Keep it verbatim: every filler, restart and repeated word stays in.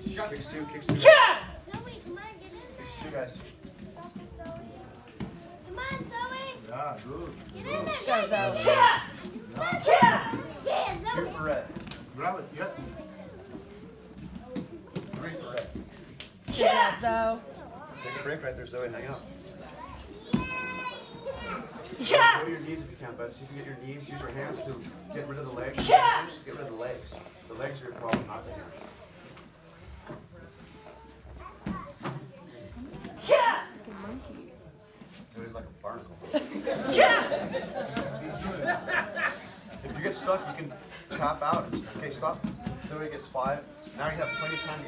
Kicks two, kicks two. Yeah! Zoe, come on, get in there. Kicks two, guys. Come on, Zoe. Yeah, good. Get in there. Go, Zoe. Yeah. Yeah! Yeah, Two Zoe. for red. Grab it, yep. Three for red. Yeah! Zoe. Take a break right there, Zoe. Hang out. Yeah! Go to your knees if you can, but see if you get your knees. Use your hands to get rid of the legs. Yeah! Get rid of the legs. The legs are your problem, not the hands. Yeah! So he's like a barnacle. Yeah! If you get stuck, you can tap out. Okay, stop. So he gets five. Now you have plenty of time to